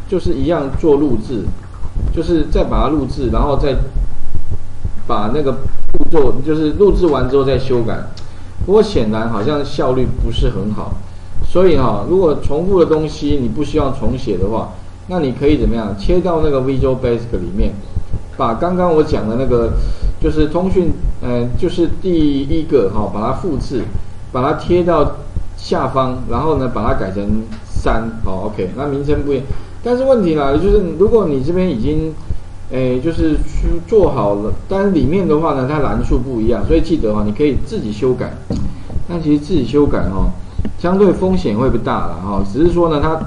就是一样做录制，就是再把它录制，然后再把那个步骤就是录制完之后再修改。不过显然好像效率不是很好，所以如果重复的东西你不希望重写的话，那你可以怎么样？切到那个 Visual Basic 里面，把刚刚我讲的那个就是通讯，就是第一个把它复制，把它贴到下方，然后呢把它改成3，OK， 那名称不一样。但是问题来了，就是如果你这边已经就是做好了，但是里面的话呢，它栏数不一样，所以记得你可以自己修改。但其实自己修改相对风险会不大啦只是说呢，它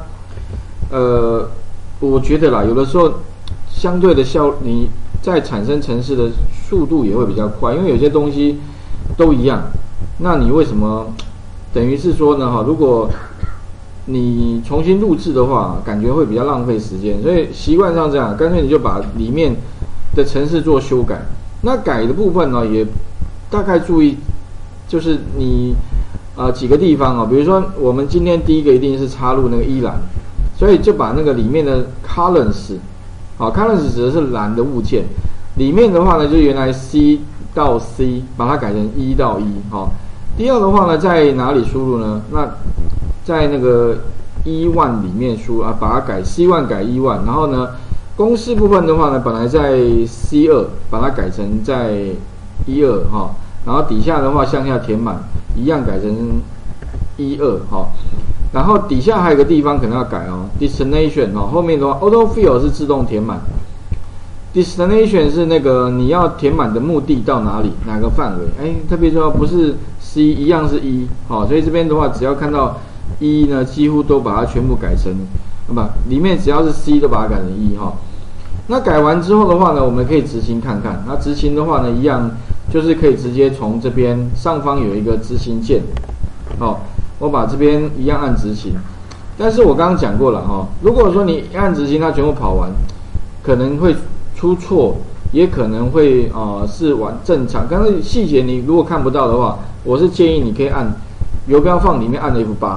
我觉得啦，有的时候相对的你在产生程式的速度也会比较快，因为有些东西都一样。那你为什么等于是说呢如果你重新录制的话，感觉会比较浪费时间，所以习惯上这样，干脆你就把里面的程式做修改。那改的部分呢，也大概注意，就是你几个地方比如说我们今天第一个一定是插入那个一栏，所以就把那个里面的 columns，columns 指的是栏的物件，里面的话呢，就原来 C 到 C 把它改成1到1。第二的话呢，在哪里输入呢？那在那个1里面输把它改 C1 改1，然后呢，公式部分的话呢，本来在 C2 把它改成在12然后底下的话向下填满，一样改成12然后底下还有个地方可能要改destination 后面的话 autofill 是自动填满 ，destination 是那个你要填满的目的到哪里，哪个范围？特别重要，不是 C 一样是1所以这边的话只要看到1呢，几乎都把它全部改成里面只要是 C 都把它改成1那改完之后的话呢，我们可以执行看看。那执行的话呢，一样就是可以直接从这边上方有一个执行键，我把这边一样按执行。但是我刚刚讲过了如果说你按执行它全部跑完，可能会出错，也可能会是完正常。但是细节你如果看不到的话，我是建议你可以按游标放里面按 F8。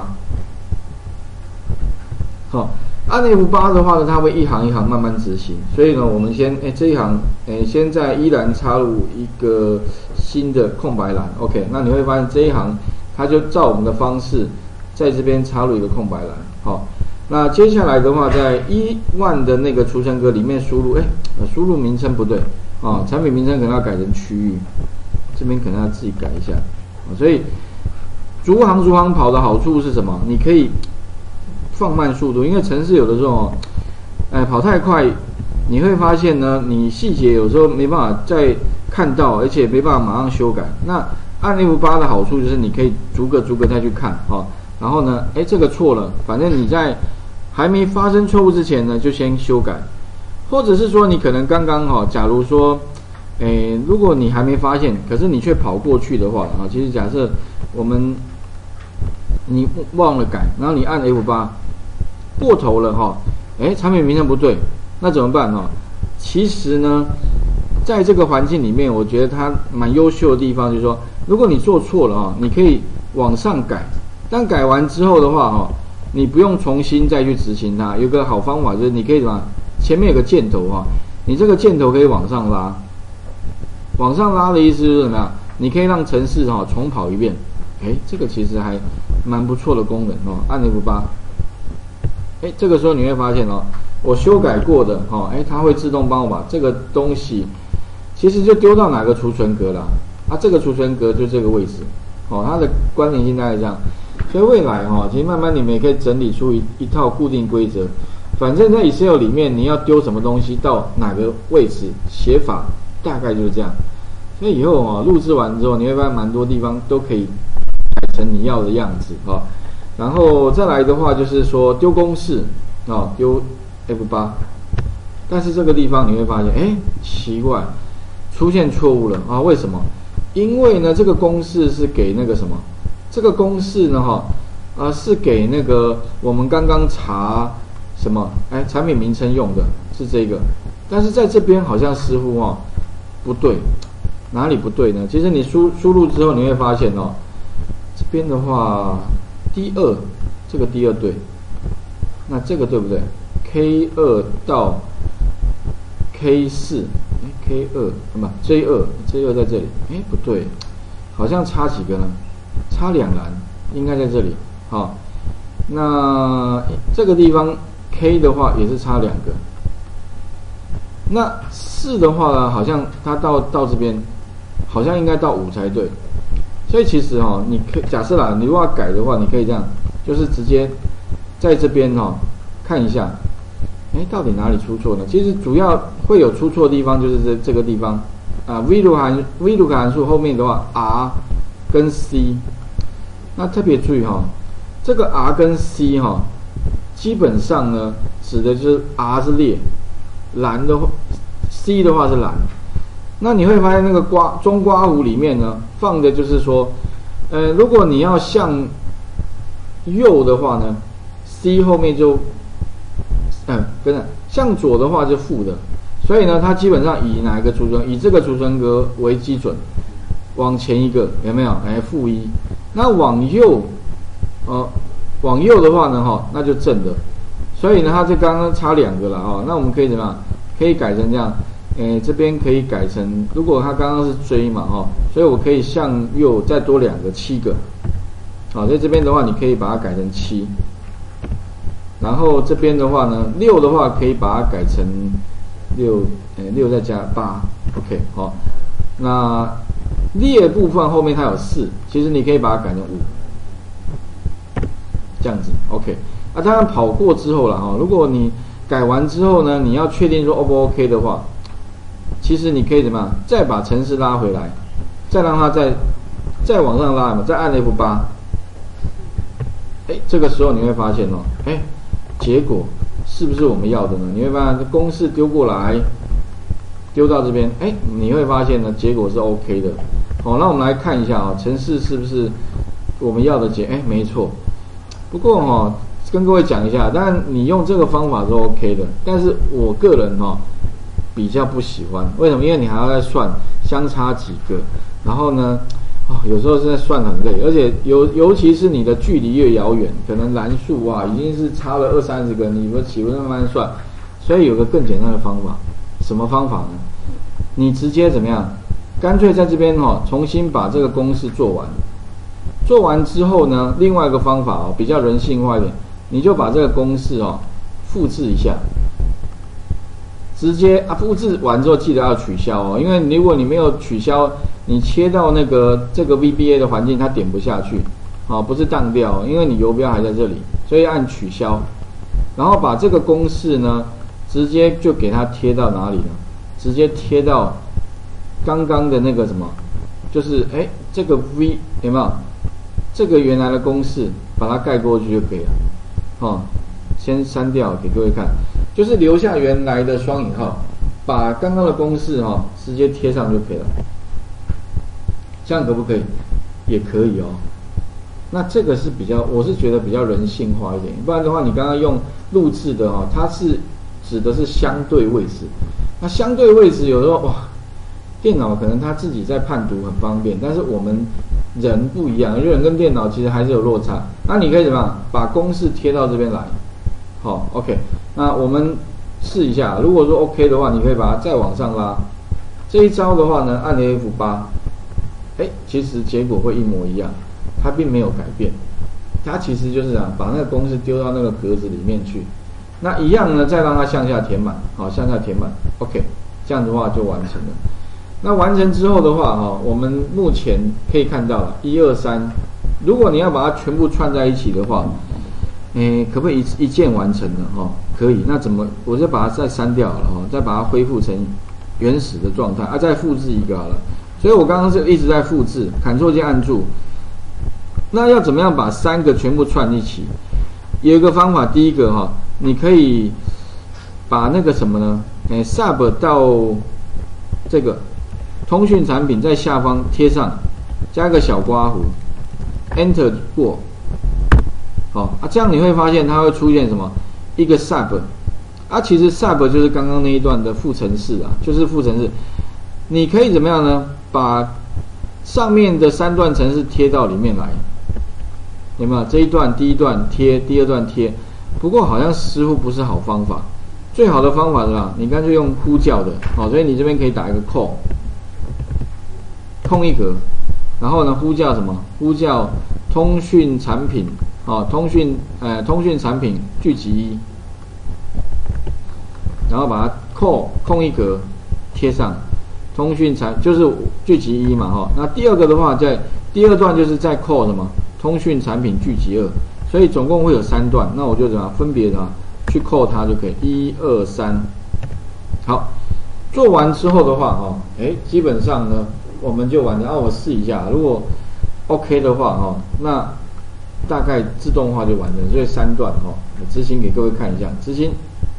按 F8 的话呢，它会一行一行慢慢执行。所以呢，我们先这一行先在一栏插入一个新的空白栏 ，OK。那你会发现这一行它就照我们的方式在这边插入一个空白栏。那接下来的话，在1的那个储存格里面输入，输入名称不对产品名称可能要改成区域，这边可能要自己改一下。所以逐行跑的好处是什么？你可以放慢速度，因为程式有的时候跑太快，你会发现呢，你细节有时候没办法再看到，而且没办法马上修改。那按 F8 的好处就是你可以逐个再去看然后呢，这个错了，反正你在还没发生错误之前呢，就先修改。或者是说你可能刚刚假如说如果你还没发现，可是你却跑过去的话其实假设你忘了改，然后你按 F8 过头了产品名称不对，那怎么办其实呢，在这个环境里面，我觉得它蛮优秀的地方就是说，如果你做错了你可以往上改，但改完之后的话你不用重新再去执行它。有个好方法就是你可以前面有个箭头你这个箭头可以往上拉，往上拉的意思是什么呀？你可以让程式重跑一遍。这个其实还蛮不错的功能按 F8，这个时候你会发现我修改过的它会自动帮我把这个东西其实就丢到哪个储存格了这个储存格就这个位置它的关联性大概这样。所以未来其实慢慢你们也可以整理出一套固定规则，反正在 Excel 里面你要丢什么东西到哪个位置，写法大概就是这样。所以以后录制完之后，你会发现蛮多地方都可以改成你要的样子然后再来的话就是说丢公式丢 F8， 但是这个地方你会发现奇怪，出现错误了为什么？因为呢这个公式是给那个什么，这个公式呢是给那个我们刚刚查什么产品名称用的是这个，但是在这边好像似乎不对，哪里不对呢？其实你输入之后你会发现这边的话第二，这个第二对，那这个对不对 K2 到 K4， K2 不 J2 在这里，不对，好像差几个呢？差2栏，应该在这里。好，那这个地方 K 的话也是差2个。那4的话呢，好像它到这边，好像应该到5才对。所以其实你可以假设啦，你如果要改的话，你可以这样，就是直接在这边看一下，到底哪里出错呢？其实主要会有出错的地方就是这个地方啊 ，VLOOKUP 函数后面的话 R 跟 C， 那特别注意这个 R 跟 C 基本上呢指的就是 R 是列，栏的话 C 的话是栏。那你会发现那个中括弧里面呢放的就是说，如果你要向右的话呢 ，C 后面就跟着向左的话就负的，所以呢它基本上以哪一个储存？以这个储存格为基准，往前一个有没有？-1。那往右的话呢那就正的，所以呢它就刚刚差2个了那我们可以怎么样？可以改成这样。这边可以改成，如果它刚刚是追嘛所以我可以向右再多2个，7个。好，在这边的话，你可以把它改成7。然后这边的话呢，6的话可以把它改成6再加8 ，OK 好。那列部分后面它有4，其实你可以把它改成5，这样子 OK。当然跑过之后了如果你改完之后呢，你要确定说 O 不 OK 的话。其实你可以怎么样？再把程式拉回来，再让它再往上拉嘛，再按 F8。这个时候你会发现结果是不是我们要的呢？你会发现公式丢过来，丢到这边，你会发现呢，结果是 OK 的。好，那我们来看一下程式是不是我们要的没错。不过跟各位讲一下，当然你用这个方法是 OK 的，但是我个人比较不喜欢，为什么？因为你还要再算相差几个，然后呢，有时候是在算很累，而且尤其是你的距离越遥远，可能栏数已经是差了20-30个，你岂不是慢慢算？所以有个更简单的方法，什么方法呢？你直接怎么样？干脆在这边重新把这个公式做完，做完之后呢，另外一个方法比较人性化一点，你就把这个公式复制一下。直接复制完之后记得要取消因为如果你没有取消，你切到这个 VBA 的环境它点不下去不是当掉，因为你游标还在这里，所以按取消，然后把这个公式呢直接就给它贴到哪里呢？直接贴到刚刚的那个什么，就是这个 V 有没有？这个原来的公式把它盖过去就可以了先删掉给各位看。就是留下原来的双引号，把刚刚的公式直接贴上就可以了。这样可不可以？也可以那这个是我是觉得比较人性化一点，不然的话你刚刚用录制的它是指的是相对位置。那相对位置有时候电脑可能它自己在判读很方便，但是我们人不一样，人跟电脑其实还是有落差。那你可以怎么样？把公式贴到这边来。好 ，OK。那我们试一下，如果说 OK 的话，你可以把它再往上拉。这一招的话呢，按 F8，其实结果会一模一样，它并没有改变。它其实就是把那个公式丢到那个格子里面去。那一样呢，再让它向下填满，向下填满 ，OK， 这样的话就完成了。那完成之后的话，我们目前可以看到了1、2、3。如果你要把它全部串在一起的话，可不可以一键完成呢？可以。那怎么？我就把它再删掉了再把它恢复成原始的状态再复制一个好了。所以我刚刚是一直在复制 ，Ctrl 键按住。那要怎么样把3个全部串一起？有一个方法，第一个你可以把那个什么呢？sub 到这个通讯产品在下方贴上，加个小括弧 ，Enter 过。这样你会发现它会出现什么？一个 sub， 其实 sub 就是刚刚那一段的副程式就是副程式。你可以怎么样呢？把上面的3段程式贴到里面来，有没有？这一段第一段贴，第二段贴。不过好像似乎不是好方法。 最好的方法是吧？你干脆用呼叫的，好，所以你这边可以打一个空一格，然后呢呼叫什么？呼叫通讯产品，通讯产品聚集一，然后把它空一格贴上，通讯就是聚集一嘛，那第二个的话，在第二段就是在什么？通讯产品聚集二，所以总共会有3段，那我就怎么分别的去它就可以，1、2、3。好，做完之后的话，基本上呢我们就完成。我试一下，如果 OK 的话，那大概自动化就完成。所以3段我执行给各位看一下，执行，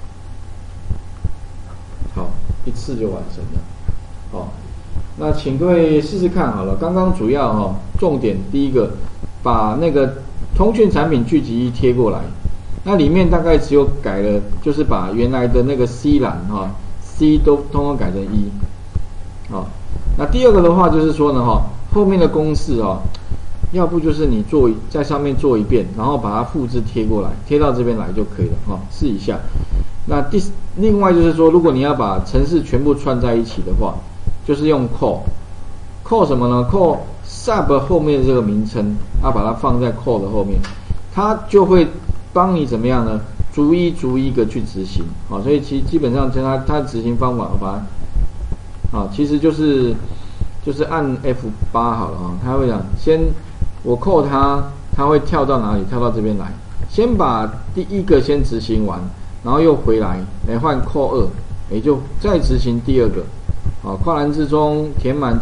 好，一次就完成了。好，那请各位试试看好了。刚刚主要重点第一个，把那个通讯产品聚集一贴过来。那里面大概只有改了，就是把原来的那个 C 栏C 都通通改成1。那第二个的话就是说呢后面的公式要不就是你在上面做一遍，然后把它复制贴过来，贴到这边来就可以了试一下。那另外就是说，如果你要把程式全部串在一起的话，就是用 call 什么呢 ？call sub 后面的这个名称，把它放在 call 的后面，它就会帮你怎么样呢？逐一个去执行，所以基本上它的执行方法，其实就是按 F8 好了它会讲，先我call它会跳到哪里？跳到这边来，先把第一个先执行完，然后又回来换 call 2，就再执行第二个，跨栏之中填满，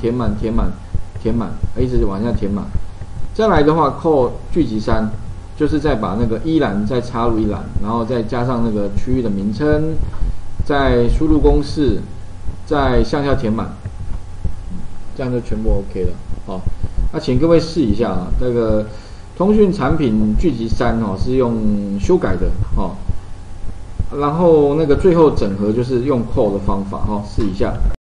一直往下填满。再来的话 call 聚集3。就是再把那个1栏再插入1栏，然后再加上那个区域的名称，再输入公式，再向下填满，这样就全部 OK 了。那请各位试一下那个通讯产品聚集3是用修改的然后那个最后整合就是用 call 的方法试一下。